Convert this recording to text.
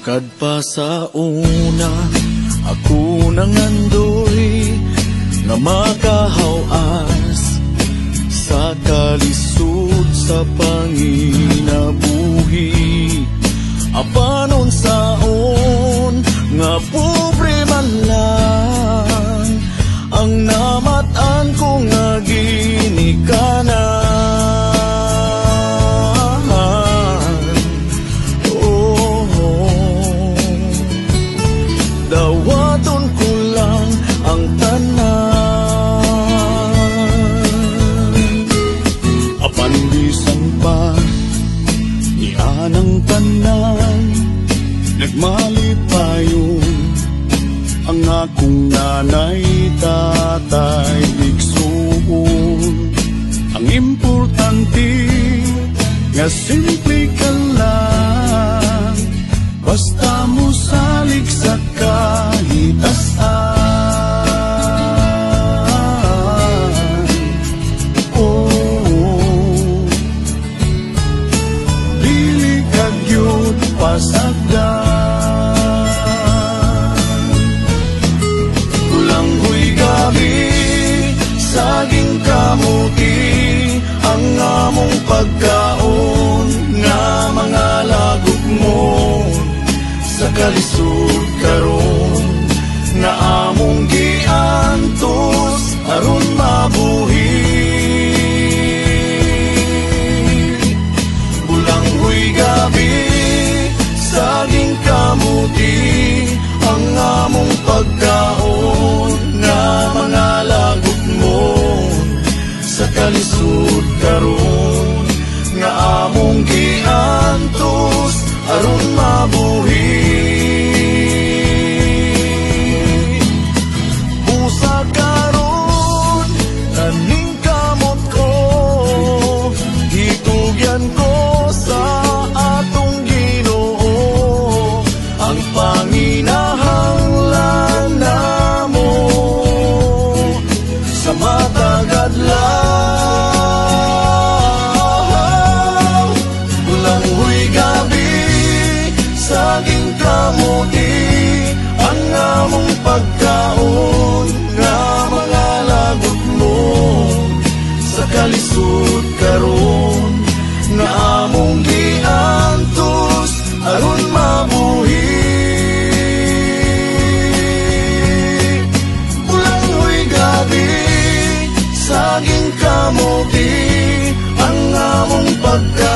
Kadpa sa una, ako nangandoy nga makahawas sa kalisod sa panginabuhi. Apanon saon nga pobre man lang ang namatan ko nga ginikanan. Dawaton ko lang ang tanan. Apan bisan pa ianang tanan, nagmalipayon ang akong nanay, tatay, igsuon. Ang importante nga simple ka lang, basta mo salig sa kahitasan. Oh, dili kag yun pasagdan. Bulanghoy gabi, saging kamuti, ang among pagkaon nga mga lagot mo. Sa kalisod karon na among giantos aron mabuhi. Bulanghoy gabi, saging kamuti, ang among pagkaon nga mga lagot mo. Sa kalisod karon nga among giantos aron mabuhi. Busakaron kaning kamot ko, hitugyan ko sa atong Ginoo. Ang panginahanglan namo sa matagad lang. Bulanghoy gabi, saging kamuti, ang among pagkaon nga mga lagot mo. Sa kalisod karon nga among giantos aron mabuhi. Bulanghoy gabi, saging kamuti, ang among pagkaon